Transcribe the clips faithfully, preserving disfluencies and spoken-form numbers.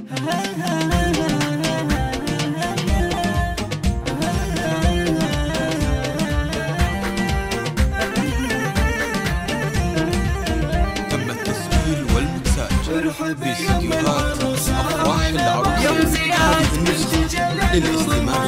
تم التسجيل والمكساج باستديوهات أفراح العروس. يوم زياد للاستماع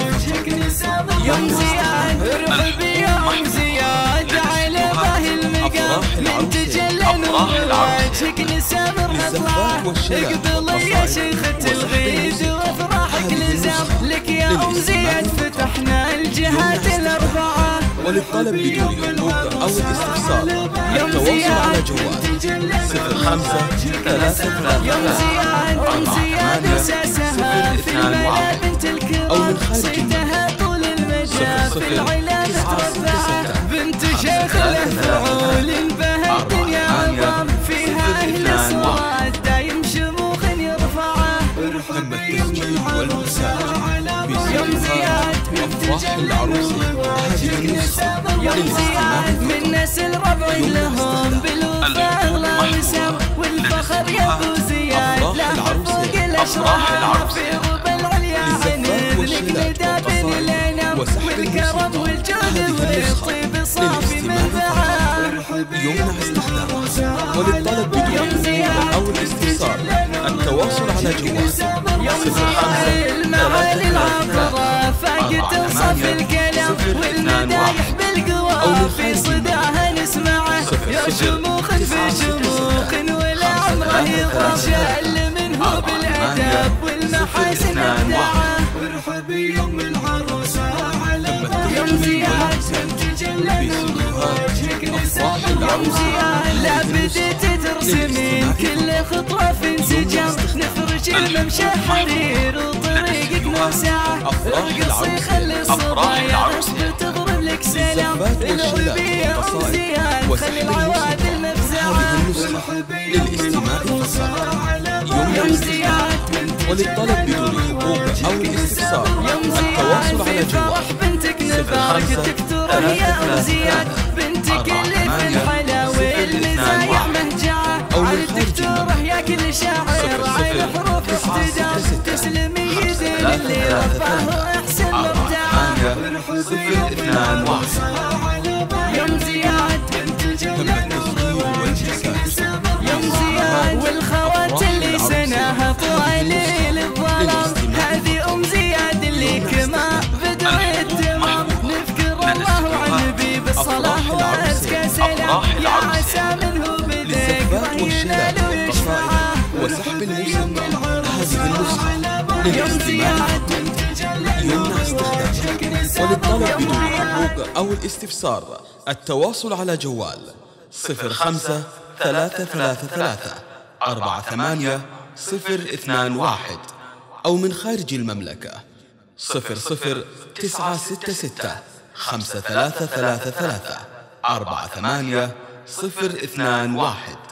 يوم زياد ارحب يوم زياد على باهي المقام من تجلى نور وجهك نسامر نطلع اقبل يا شيخة الغيد وافراحك لزام لك يا ام زياد فتحنا الجهات الاربعه. وللطلب بدون حقوق أو الاستفسار التواصل على جوال صفر خمسة ثلاثة ثلاثة يوم زياد ام زياد اساسها في الملا بنت الكرام صيتها طول المدى في العلا متربعه بنت شيخ له فعول بها الدنيا عظام فيها اهل الصوات دايم شموخ يرفعه. تم التسجيل والمكساج يوم زياد أفراح العروس. هذه النسخة يوم زياد من نسل ربع لهم بالوفاء اغلى وسام والفخر يا ابو زياد لا فوق الاشرار في ربع العليا عنذلك ندى بين الانام والكرم والجود والطيب صافي منبعه. يمنع استخدامه. وللطلب بدون حقوق أو الاستفسار التواصل على جوال صفر خمسة المعالي العطرة فاق توصف الكلام والمدايح بالقوى في صداها نسمعه يا شموخ في شموخ ولا عمره يغرى شال منه بالادب والمحاسن ابداعه. ارحب يوم العروسه على يوم زياد تجلى وجهك نسام يوم زياد لا بديت ترسمين كل خطوه في انسجام نفرش الممشى حرير وطريقك موسعه ارقصي خلي الصبايا تضرب لك سلام الغربي يا ام زياد خلي العوادل مفزعه. للاستماع يوم زياد. وللطلب بدون حقوق أو الاستفسار التواصل على جوال بنتك نفاق تكتر يا ام زياد بنتك اللي في الحلا والمزايا مهجعه على الدكتوره يا كل شاعر على حروف اقتدام تسلمي يدين اللي رفعه واحسن مبدعه. صفر اثنان واحد. يوم زياد بنت الجنة يوم زياد والخوات اللي سناها طوالي الظلام هذه ام زياد اللي كما بدر التمام نذكر الله والنبي بالصلاة وازكى سلام يا عسى منه بدك ينال ويشفعه. وسحب المسمى هذه النسخة للاستماع يمنع استخدامه. وللطلب بدون حقوق أو الاستفسار التواصل على جوال صفر خمسة ثلاثة ثلاثة ثلاثة أربعة ثمانية صفر اثنان واحد أو من خارج المملكة صفر صفر تسعة ستة ستة خمسة ثلاثة ثلاثة ثلاثة أربعة ثمانية صفر اثنان واحد.